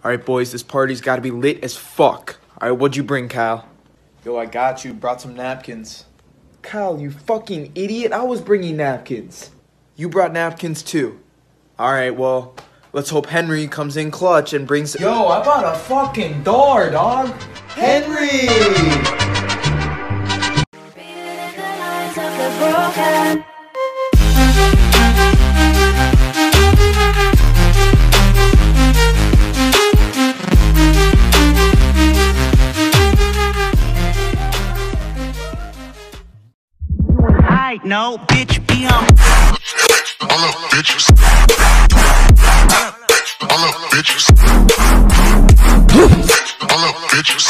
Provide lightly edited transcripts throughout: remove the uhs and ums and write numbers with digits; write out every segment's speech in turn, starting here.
Alright, boys, this party's gotta be lit as fuck. Alright, what'd you bring, Kyle? Yo, I got you. Brought some napkins. Kyle, you fucking idiot. I was bringing napkins. You brought napkins too. Alright, well, let's hope Henry comes in clutch and brings... Yo, I bought a fucking door, dog. Henry! No, bitch, be on. All up, bitches. All up, bitches. All up, bitches.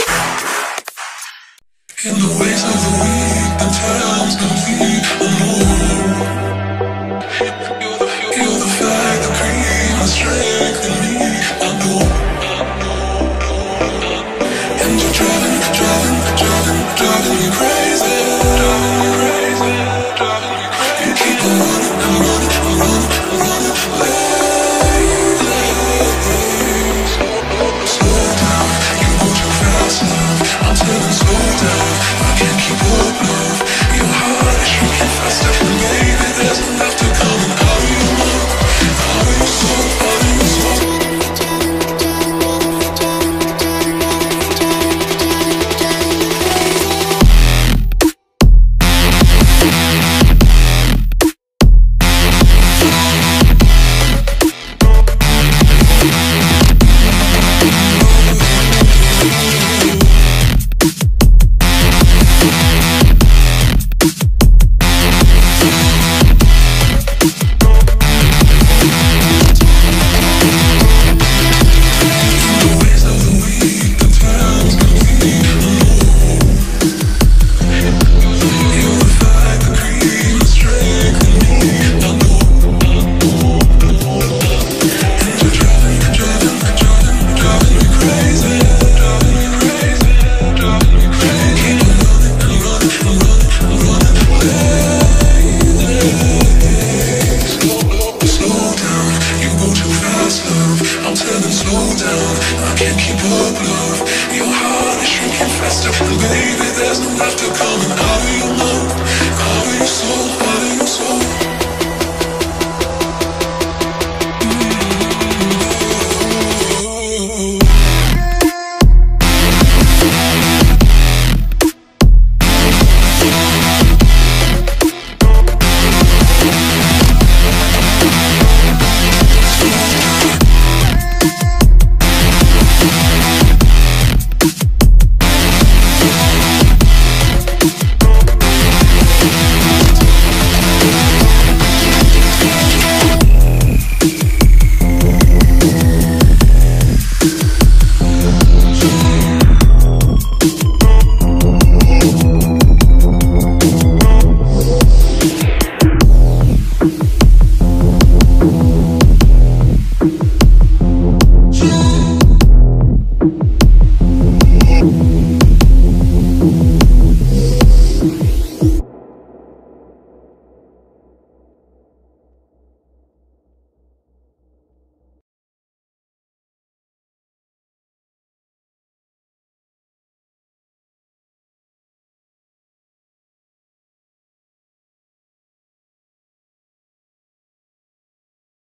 In the ways of the week, the time's complete. You're the flag, the cream, the strength in me. I know. And you're driving me crazy. You keep on running. Slow down, you go too fast, love. I'm telling slow down, I can't keep up, love. Your heart is shrinking faster, and baby, there's enough to come. And how do you know? How do you so? I'm telling slow down, I can't keep up, love. Your heart is shrinking faster, baby, there's enough to come. And how do you know?